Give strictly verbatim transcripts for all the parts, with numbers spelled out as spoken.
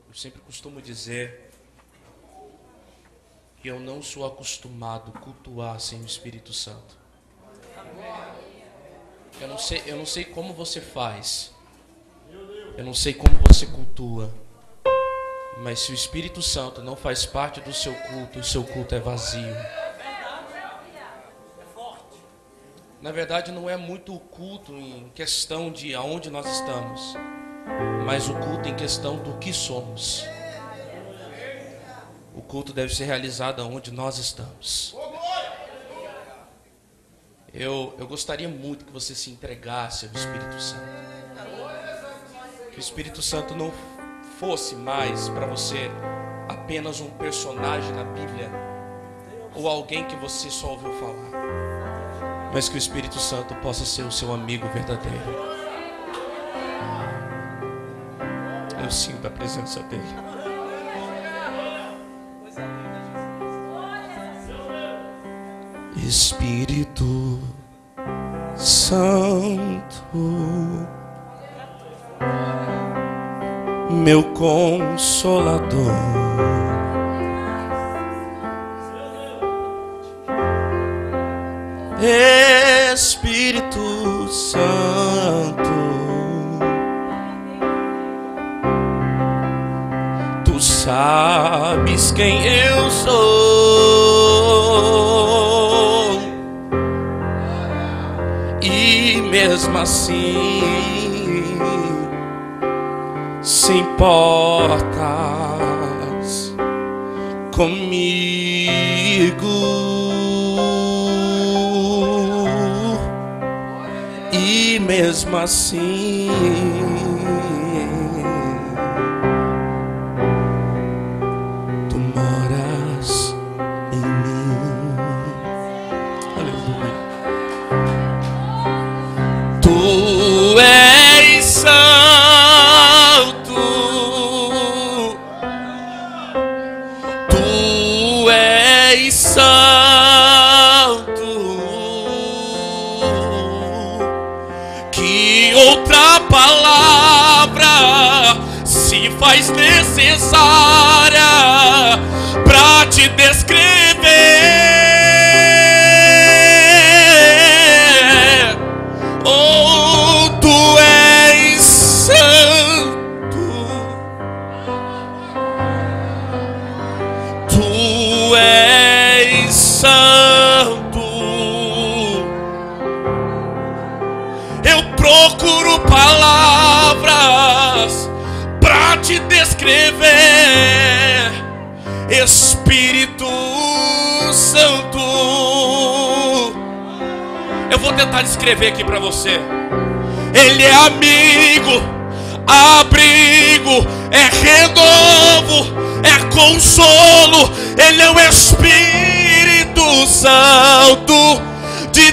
Eu sempre costumo dizer que eu não sou acostumado a cultuar sem o Espírito Santo. Eu não sei, eu não sei como você faz. Eu não sei como você cultua. Mas se o Espírito Santo não faz parte do seu culto, o seu culto é vazio. Na verdade, não é muito o culto em questão de aonde nós estamos, mas o culto em questão do que somos. O culto deve ser realizado aonde nós estamos. Eu, eu gostaria muito que você se entregasse ao Espírito Santo. Que o Espírito Santo não fosse mais para você apenas um personagem na Bíblia ou alguém que você só ouviu falar, mas que o Espírito Santo possa ser o seu amigo verdadeiro. Eu sinto a presença dele. Espírito Santo, meu Consolador, Espírito Santo, tu sabes quem eu sou, e mesmo assim se importas comigo. E mesmo assim tu moras em mim. Aleluia. Tu és santo, tu és santo. Outra palavra se faz necessária para te descrever. Oh, tu és santo, tu és santo. Eu procuro palavras para te descrever, Espírito Santo. Eu vou tentar descrever aqui para você. Ele é amigo, abrigo, é renovo, é consolo. Ele é o Espírito Santo de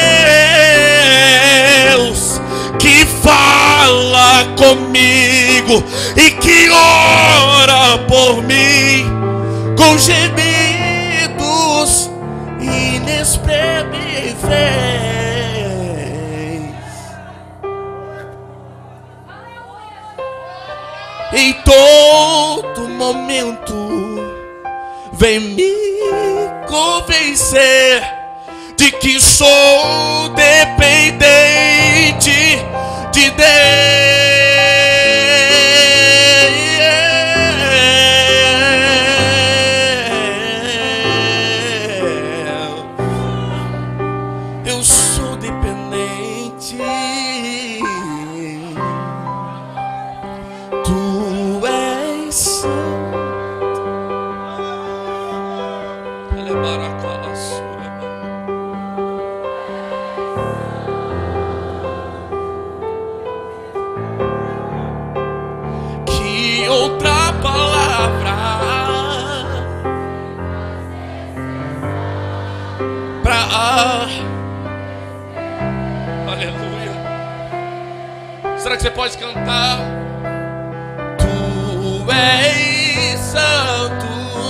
Deus, que fala comigo e que ora por mim com gemidos inexprimíveis. Em todo momento vem me convencer de que sou dependente de Deus. Eu sou dependente. Tu és santo. Que outra palavra pra... Aleluia. Será que você pode cantar? Tu és santo,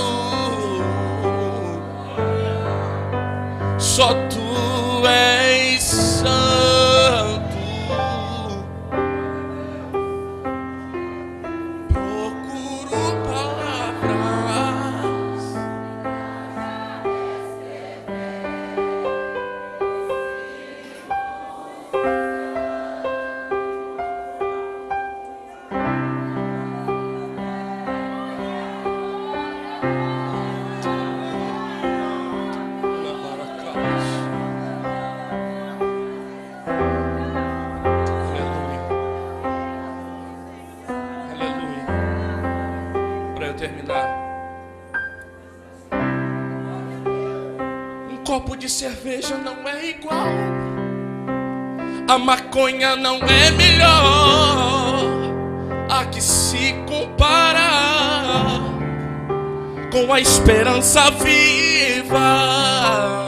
só tu és santo. Procuro quero terminar. Um copo de cerveja não é igual. A maconha não é melhor. A que se compara com a esperança viva.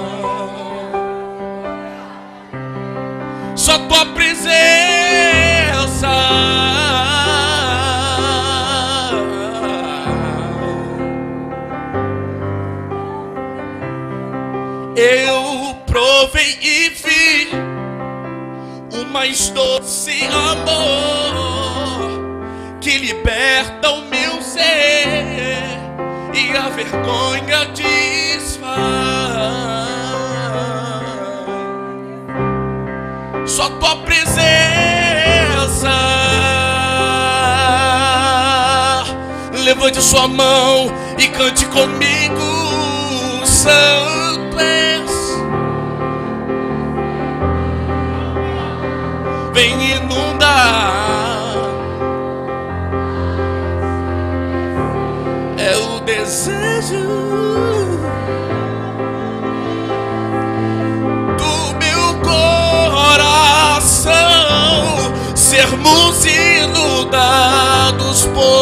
Só tua presença eu provei e vi o mais doce amor que liberta o meu ser e a vergonha desfaz. Só tua presença. Levante sua mão e cante comigo. Santo és. Vem inundar. É o desejo do meu coração sermos inundados por